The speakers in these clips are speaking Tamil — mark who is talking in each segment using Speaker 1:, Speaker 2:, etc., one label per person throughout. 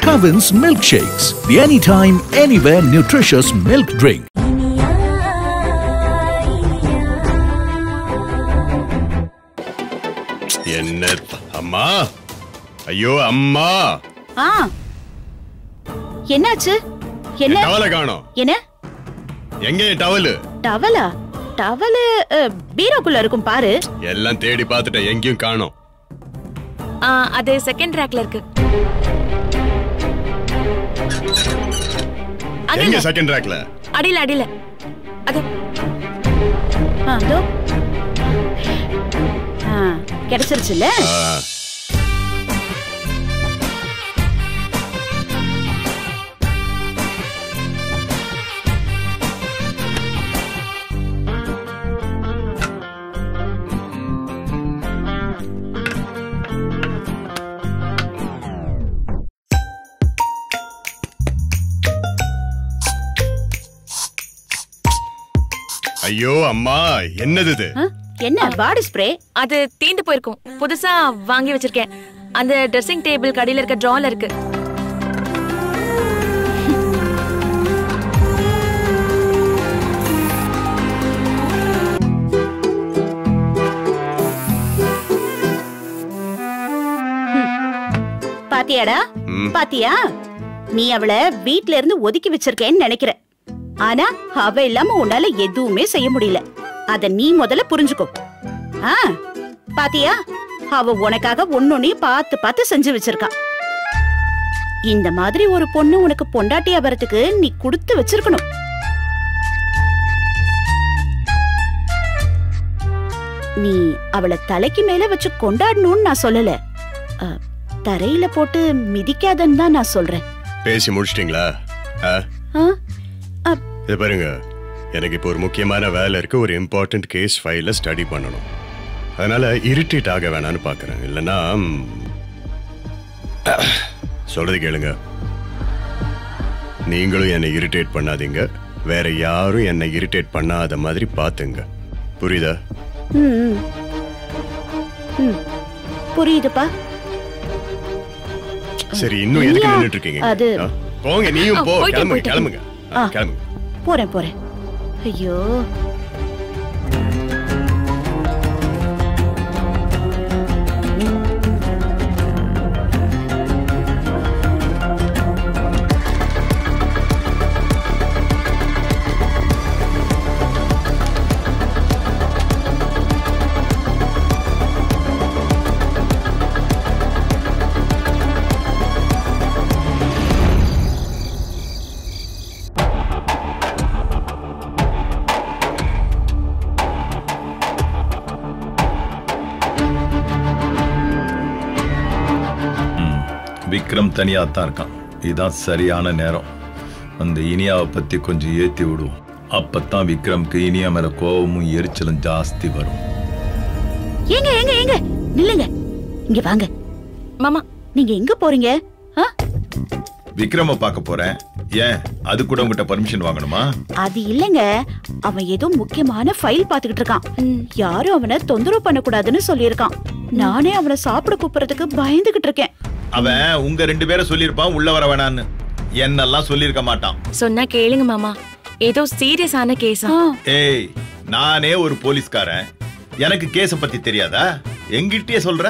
Speaker 1: Covin's Milkshakes, the anytime, anywhere nutritious milk drink.
Speaker 2: அம்மா, ஐயோ அம்மா.
Speaker 3: என்னாச்சு? என்ன
Speaker 2: டவல காணோம்?
Speaker 3: என்ன?
Speaker 2: எங்க டவல்?
Speaker 3: டவலா? டவல் பீரோக்குள்ள இருக்கும் பாரு.
Speaker 2: எல்லாம் தேடி பார்த்துட்டேன், எங்கேயும் காணோம்.
Speaker 4: அது செகண்ட் ரேக்ல இருக்கு.
Speaker 2: எங்க செகண்ட் ரேக்ல?
Speaker 4: அடியில. அது
Speaker 3: அதோ கிடைச்சிருச்சுல.
Speaker 2: ஐயோ அம்மா, என்னது இது?
Speaker 3: என்ன பாடி ஸ்ப்ரே?
Speaker 4: அது தீந்து போயிருக்கும், புதுசா வாங்கி வச்சிருக்கேன். அந்த ட்ரெஸ்ஸிங் டேபிள் கடையில இருக்க ட்ரால இருக்கு.
Speaker 3: பாத்தியாடா? பாத்தியா? நீ அவளை வீட்ல இருந்து ஒதுக்கி வச்சிருக்கேன்னு நினைக்கிற. ஆனா அவ இல்லாம உன்னால எதுவுமே செய்ய முடியல. அத நீ முதல்ல புரிஞ்சுக்கோ. பாத்தியா? அவ உனக்காக ஒன்னொன்னே பார்த்து பார்த்து செஞ்சு வச்சிருக்கா. இந்த மாதிரி ஒரு பொண்ணு உனக்கு பொண்டாட்டியா வரதுக்கு நீ கொடுத்து வச்சிருக்கணும். நீ அவளை தலைக்கு மேல வச்சு கொண்டாடணும்னு நான் சொல்லல. தரையில போட்டு மிதிக்காதன்னு தான் நான் சொல்றேன்.
Speaker 2: பேசி முடிச்சிட்டீங்களா? இது பாருங்க, எனக்கு இப்போ ஒரு முக்கியமான வேலை இருக்கு. ஒரு இம்பார்ட்டன்ட் கேஸ் ஃபைல ஸ்டடி பண்ணணும். அதனால இரிட்டேட் ஆக வேணான்னு பாக்குறேன். இல்லைன்னா சொல்றது கேளுங்க. நீங்களும் என்னை இரிட்டேட் பண்ணாதீங்க, வேற யாரும் என்னை இரிட்டேட் பண்ணாத மாதிரி பாத்துங்க. புரியுதா?
Speaker 3: புரியுதுப்பா.
Speaker 2: சரி, இன்னும் எதுக்கு நின்னுட்டு இருக்கீங்க? போங்க, நீயும் போ. கிளம்புங்க.
Speaker 3: போறேன். ஐயோ,
Speaker 5: விக்ரம் தனியா தான் இருக்கான். இதுதான் சரியான நேரம். அந்த இனியாவை பத்தி கொஞ்சம் ஏத்தி விடுவோம். அப்பதான் விக்ரம்க்கு இனியா மேல கோபமும் எரிச்சலும் ஜாஸ்தி வரும்.
Speaker 3: ஏங்க நில்லுங்க, இங்க வாங்க.
Speaker 4: மாமா,
Speaker 3: நீங்க எங்க போறீங்க?
Speaker 5: விக்ரம பார்க்க போறேன். ஏன், அது கூட உங்ககிட்ட பர்மிஷன் வாங்கணுமா?
Speaker 3: அது இல்லங்க, அவன் ஏதோ முக்கியமான ஃபைல் பாத்துக்கிட்டு இருக்கான். யாரும் அவனை தொந்தரவு பண்ண கூடாதுன்னு சொல்லியிருக்கான். நானே அவனை சாப்பிட கூப்பிடுறதுக்கு பயந்துகிட்டு இருக்கேன்.
Speaker 5: அவன் உங்க 2 பேரை சொல்லிருப்பான் உள்ள வர வேணான்னு. என்னெல்லாம் சொல்லிருக்க மாட்டான்.
Speaker 4: சொன்னா கேளுங்க மாமா, ஏதோ சீரியஸான கேஸா?
Speaker 5: ஏய், நானே ஒரு போலீஸ்காரன், எனக்கு கேஸ பத்தி தெரியாதா? எங்கிட்டே சொல்ற?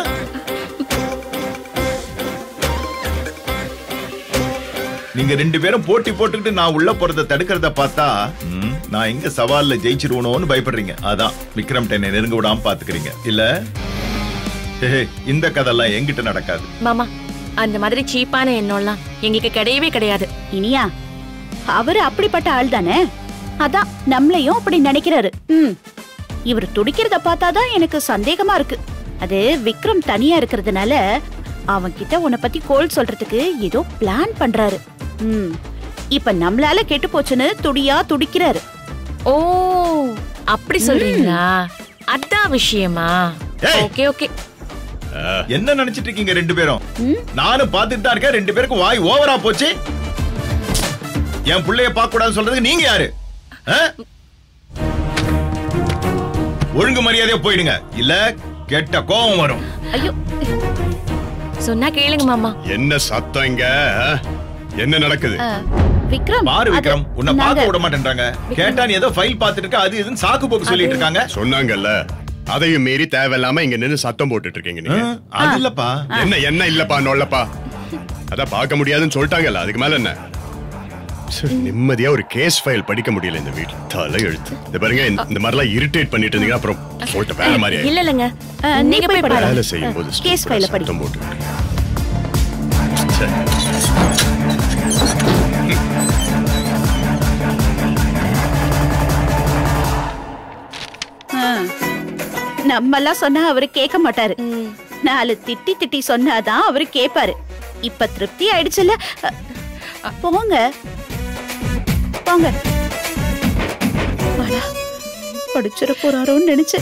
Speaker 5: நீங்க 2 பேரும் போட்டி போட்டுக்கிட்டு நான் உள்ள போறத தடுக்கிறத பார்த்தா நான் எங்க சவால்ல ஜெயிச்சிருவனோன்னு பயப்படுறீங்க. அதான் விக்ரம் என்னை நெருங்க விடாம பாத்துக்கிறீங்க இல்ல? இந்த கதெல்லாம் எங்கிட்ட நடக்காது
Speaker 4: மாமா. அந்த மாதிரி சீப்பான எண்ணம்லாம் எங்களுக்கு கிடையவே கிடையாது.
Speaker 3: இனியா, அவரு அப்படிப்பட்ட ஆள் தானே, அதான் நம்மளையும் அப்படி நினைக்கிறாரு. இவர் துடிக்கிறத பார்த்தாதான் எனக்கு சந்தேகமா இருக்கு. அது விக்ரம் தனியா இருக்கிறதுனால அவன்கிட்ட உன்னை பத்தி கோல் சொல்றதுக்கு ஏதோ பிளான் பண்றாரு. இப்ப நம்மளால கெட்டு போச்சுன்னு துடிக்கிறாரு.
Speaker 4: ஓ, அப்படி சொல்றீங்களா? அதான் விஷயமா? ஓகே.
Speaker 5: என்ன நினைச்சிட்டு இருக்கீங்க 2 பேரும்? நானும் பாத்துட்டு தான் இருக்கேன். 2 பேருக்கு வாய் ஓவரா போச்சு. என் பிள்ளைய பார்க்க கூடாதுன்னு சொல்றதுக்கு நீங்க யாரு? ஒழுங்கு மரியாதையா போயிடுங்க, இல்ல கெட்ட கோபம் வரும்.
Speaker 3: ஐயோ,
Speaker 4: சொன்னா கேளுங்க மாமா.
Speaker 2: என்ன சத்தம் இங்க? என்ன நடக்குது?
Speaker 3: விக்ரம்
Speaker 5: பாரு விக்ரம், உன்னை பார்க்க விட மாட்டேன்றாங்க. கேட்டா நீ ஏதோ ஃபைல் பார்த்துட்டு இருக்க, அது இதுன்னு சாக்கு போக்கு சொல்லிட்டு இருக்காங்க.
Speaker 2: சொன்னாங்கல்ல, அதையும் மீறி தேவையில்லாம இங்க நின்னு சத்தம் போட்டுட்டு இருக்கீங்க நீங்க.
Speaker 5: அது இல்லப்பா.
Speaker 2: என்ன இல்லப்பா நொல்லப்பா, அதான் பார்க்க முடியாதுன்னு சொல்லிட்டாங்கல்ல, அதுக்கு மேல என்ன? நிம்மதியா ஒரு கேஸ் ஃபைல் படிக்க முடியல இந்த வீட்ல. தலை எழுத்து. இந்த பாருங்க, இந்த மாதிரிலாம் இரிட்டேட் பண்ணிட்டு இருந்தீங்க அப்புறம் போட்ட வேற மாதிரி.
Speaker 4: இல்ல இல்லங்க,
Speaker 3: நீங்க போய் பாருங்க.
Speaker 2: வேலை செய்யும்போது
Speaker 3: கேஸ் ஃபைல படி.
Speaker 2: சத்தம் போட்டு
Speaker 3: நம்மெல்லாம் சொன்னா அவரு கேட்க மாட்டாரு. 4 திட்டி சொன்னாதான் அவரு கேட்பாரு. இப்ப திருப்தி ஆயிடுச்சுல, போங்க போங்க. படிச்சிட போறாரோன்னு நினைச்சேன்.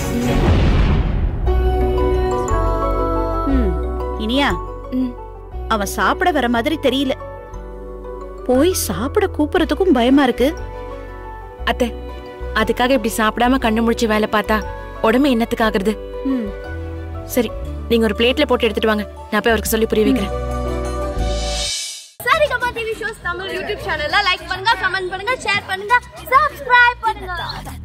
Speaker 3: இனியா, அவன் சாப்பிட வர மாதிரி தெரியல. போய் சாப்பிட கூப்பிடுறதுக்கும் பயமா இருக்கு.
Speaker 4: அத்தை, அதுக்காக இப்படி சாப்பிடாம கண்ணு முடிச்சு வேலை பார்த்தா உடம்பு என்னத்துக்கு ஆகுறது? சரி, நீங்க ஒரு பிளேட்ல போட்டு எடுத்துட்டு வாங்க, நான் போய் அவருக்கு சொல்லி புரிய வைக்கிறேன்.
Speaker 6: Saregama TV shows Tamil YouTube channel like பண்ணுங்க, கமெண்ட் பண்ணுங்க, ஷேர் பண்ணுங்க, Subscribe பண்ணுங்க.